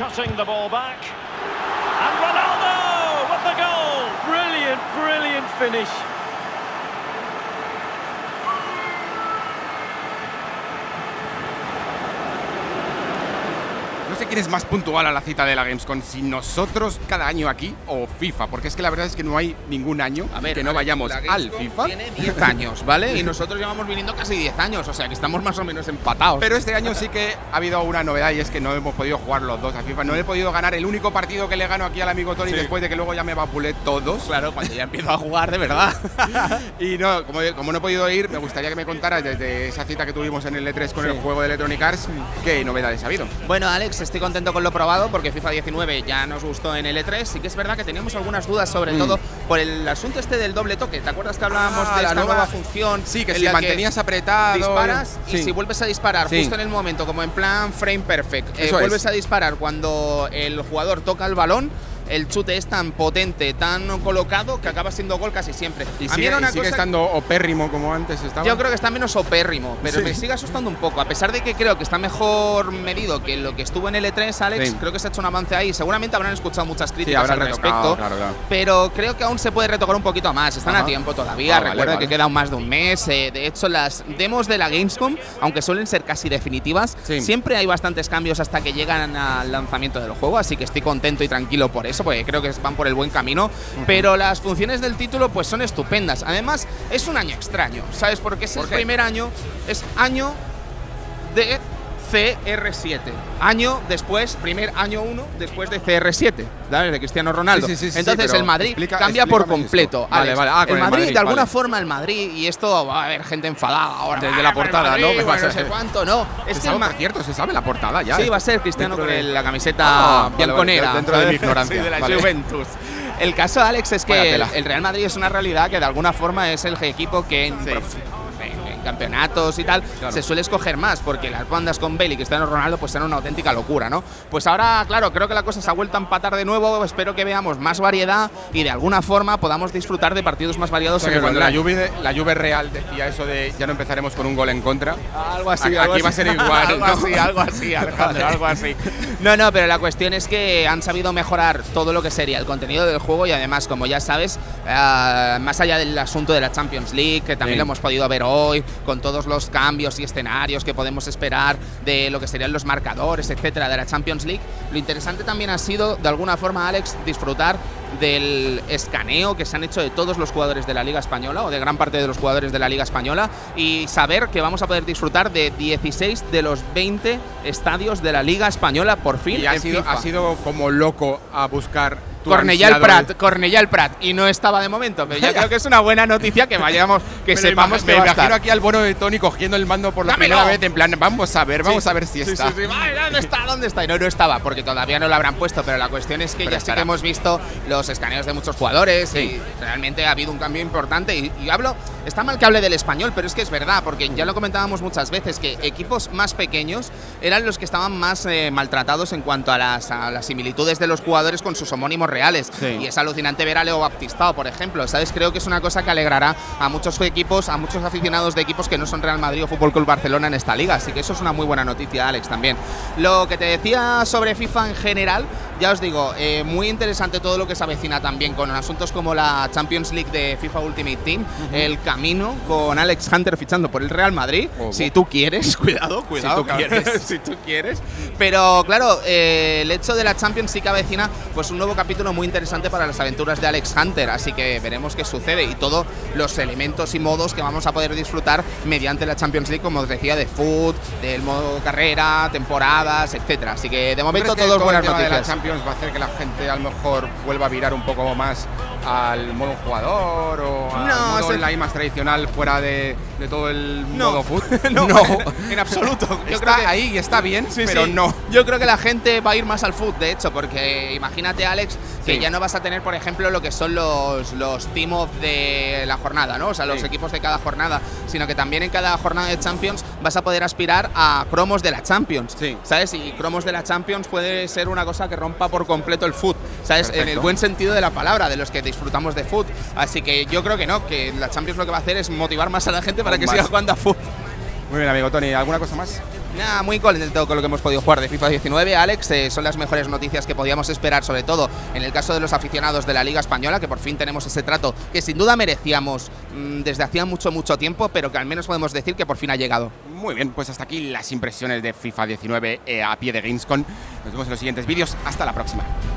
cutting the ball back. And Ronaldo with the goal. Brilliant, brilliant finish. No sé quién es más puntual a la cita de la Gamescom, si nosotros cada año aquí o FIFA, porque es que la verdad es que no hay ningún año que no vayamos al FIFA. Tiene 10 años, ¿vale? Y nosotros llevamos viniendo casi 10 años, o sea que estamos más o menos empatados. Pero este año sí que ha habido una novedad y es que no hemos podido jugar los dos a FIFA. No he podido ganar el único partido que le gano aquí al amigo Tony después de que luego ya me vapuleé todos. Claro, cuando ya empiezo a jugar de verdad. Y no, como no he podido ir, me gustaría que me contaras desde esa cita que tuvimos en el E3 con el juego de Electronic Arts, qué novedades ha habido. Bueno, Alex, estoy contento con lo probado porque FIFA 19 ya nos gustó en el E3. Sí que es verdad que teníamos algunas dudas, sobre todo por el asunto este del doble toque. ¿Te acuerdas que hablábamos de esta nueva función? Sí, que si mantenías apretado… Disparas y si vuelves a disparar justo en el momento, como en plan frame perfect, vuelves a disparar cuando el jugador toca el balón, el chute es tan potente, tan colocado, que acaba siendo gol casi siempre. Y sigue estando opérrimo como antes estaba. Yo creo que está menos opérrimo, pero me sigue asustando un poco. A pesar de que creo que está mejor medido que lo que estuvo en el E3, Alex, creo que se ha hecho un avance ahí. Seguramente habrán escuchado muchas críticas al respecto, claro. Pero creo que aún se puede retocar un poquito más. Están a tiempo todavía. Recuerda que queda más de un mes. De hecho, las demos de la Gamescom, aunque suelen ser casi definitivas, siempre hay bastantes cambios hasta que llegan al lanzamiento del juego. Así que estoy contento y tranquilo por eso, porque creo que van por el buen camino, pero las funciones del título pues son estupendas. Además, es un año extraño, ¿sabes? Porque es el primer año, es año de CR7. Año después, primer año 1 después de CR7, ¿sabes? De Cristiano Ronaldo. Entonces el Madrid cambia por completo. Vale. El Madrid, de alguna forma, el Madrid, y esto va a haber gente enfadada ahora. Desde la portada, Madrid, ¿no? Bueno, no sé cuánto, no. Es que por cierto, se sabe la portada ya. Sí, va a ser Cristiano con la camiseta bianconera. Dentro de mi ignorancia. Sí, de la Juventus. El caso, Alex, es que el Real Madrid es una realidad que de alguna forma es el equipo que en campeonatos y tal, se suele escoger más, porque las bandas con Bale y Cristiano Ronaldo pues eran una auténtica locura, ¿no? Pues ahora, claro, creo que la cosa se ha vuelto a empatar de nuevo. Espero que veamos más variedad y de alguna forma podamos disfrutar de partidos más variados. Cuando la Juve Real decía eso de ya no empezaremos con un gol en contra, algo así, aquí va a ser igual. algo así, Alejandro, algo así. No, pero la cuestión es que han sabido mejorar todo lo que sería el contenido del juego y además, como ya sabes, más allá del asunto de la Champions League, que también lo hemos podido ver hoy, con todos los cambios y escenarios que podemos esperar de lo que serían los marcadores, etcétera, de la Champions League. Lo interesante también ha sido, de alguna forma, Alex, disfrutar del escaneo que se han hecho de todos los jugadores de la Liga Española, o de gran parte de los jugadores de la Liga Española, y saber que vamos a poder disfrutar de 16 de los 20 estadios de la Liga Española, por fin. Y ha sido como loco a buscar Cornellà el Prat, y no estaba de momento, pero yo creo que es una buena noticia que vayamos, que sepamos que va a estar. Me imagino aquí al bono de Tony cogiendo el mando por la primera vez, en plan, vamos a ver si está. ¿Dónde está? Y no estaba, porque todavía no lo habrán puesto, pero la cuestión es que ya sí que hemos visto los escaneos de muchos jugadores y realmente ha habido un cambio importante. Y hablo, está mal que hable del Español, pero es que es verdad, porque ya lo comentábamos muchas veces, que equipos más pequeños eran los que estaban más maltratados en cuanto a las similitudes de los jugadores con sus homónimos reales. Y es alucinante ver a Leo Baptistao, por ejemplo, ¿sabes? Creo que es una cosa que alegrará a muchos equipos, a muchos aficionados de equipos que no son Real Madrid o Fútbol Club Barcelona en esta liga, así que eso es una muy buena noticia, Alex, también. Lo que te decía sobre FIFA en general, ya os digo, muy interesante todo lo que se avecina también con asuntos como la Champions League de FIFA Ultimate Team, el camino con Alex Hunter fichando por el Real Madrid, si tú quieres, cuidado, si tú quieres. Si tú quieres. Pero claro, el hecho de la Champions sí que avecina pues un nuevo capítulo muy interesante para las aventuras de Alex Hunter, así que veremos qué sucede y todos los elementos y modos que vamos a poder disfrutar mediante la Champions League, como os decía, de foot, del modo carrera, temporadas, etcétera. Así que de momento todo es buenas noticias. La Champions va a hacer que la gente a lo mejor vuelva a virar un poco más al modo jugador o al modo online más tradicional fuera de todo el modo foot. No, en absoluto. Yo creo que ahí está bien, pero no. Yo creo que la gente va a ir más al foot, de hecho, porque imagínate, Alex, que ya no vas a tener, por ejemplo, lo que son los team of de la jornada, ¿no? O sea, los equipos de cada jornada, sino que también en cada jornada de Champions vas a poder aspirar a cromos de la Champions, ¿sabes? Y cromos de la Champions puede ser una cosa que rompa por completo el foot, ¿sabes? Perfecto. En el buen sentido de la palabra, de los que disfrutamos de foot. Así que yo creo que no, que la Champions lo que va a hacer es motivar más a la gente para que siga jugando a foot. Muy bien, amigo Tony, ¿alguna cosa más? Nada, muy contento con lo que hemos podido jugar de FIFA 19, Alex. Son las mejores noticias que podíamos esperar, sobre todo en el caso de los aficionados de la Liga Española, que por fin tenemos ese trato que sin duda merecíamos desde hacía mucho tiempo, pero que al menos podemos decir que por fin ha llegado. Muy bien, pues hasta aquí las impresiones de FIFA 19 a pie de Gamescom. Nos vemos en los siguientes vídeos. Hasta la próxima.